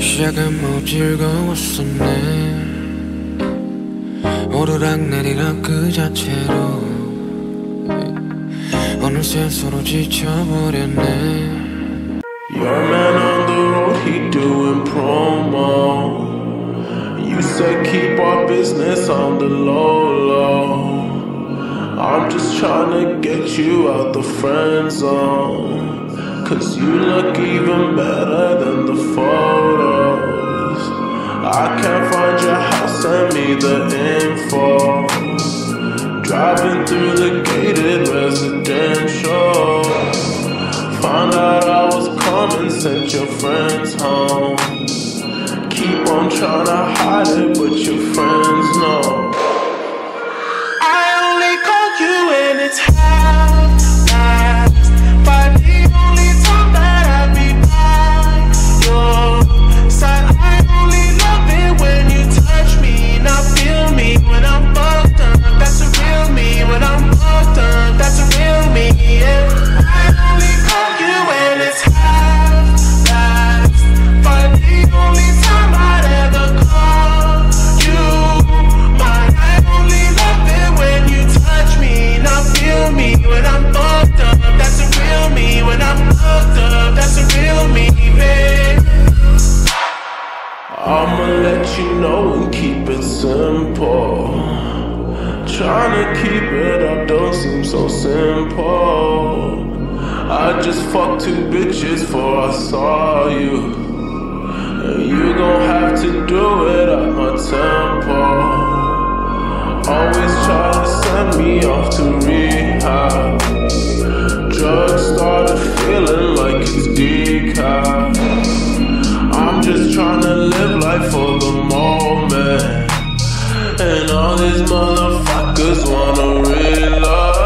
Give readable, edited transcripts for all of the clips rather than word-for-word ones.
시작은 뭐 즐거웠었네. 오르락내리락 그 자체로 어느새 서로 지쳐버렸네. Your man on the road, he doing promo. You said keep our business on the low. I'm just trying to get you out the friend zone. Cause you look even better than the photos. I can't find your house, send me the info. Driving through the gated residential. Found out I was coming, sent your friends home. Keep on trying to hide it, but your friends know. I only call you when it's half-past, but the only time that I be by your side. I only love it when you touch me, not feel me when I'm fucked up. That's a real me when I'm fucked up. That's a real me, yeah. I only call you when it's half-past, but the only time I'd ever call you mine. I only love it when you touch me, not feel me when I'm fucked up. That's a real me when I'm fucked up. That's a real me, babe. I'ma let you know and keep it simple. Trying to keep it up don't seem so simple. I just fucked 2 bitches before I saw you. And you gon' have to do it at my tempo. Always try to send me off to rehab. Drugs started feeling like it's decaf. I'm just trying to live life for the moment. And all these motherfuckers wanna realize.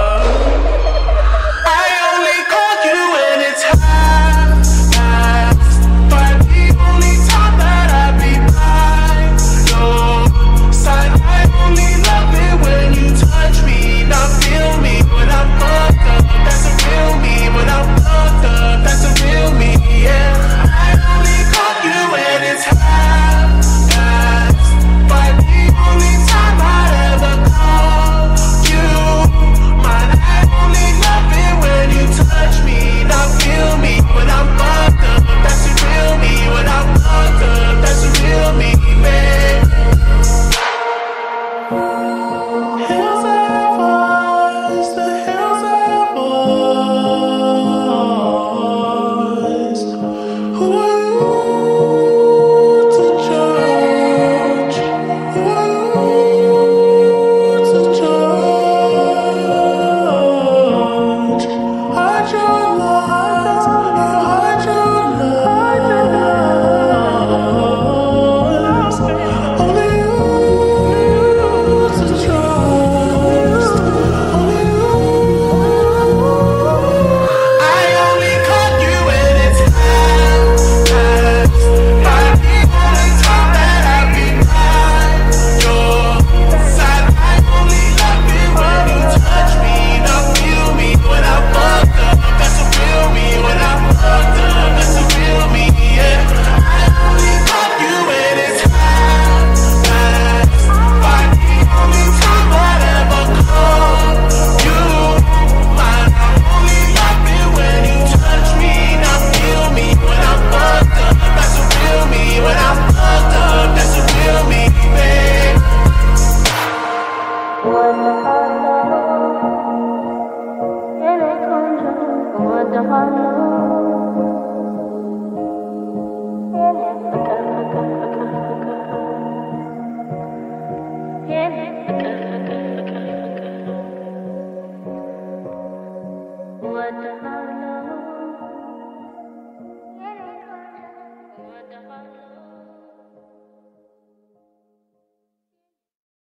What the hell?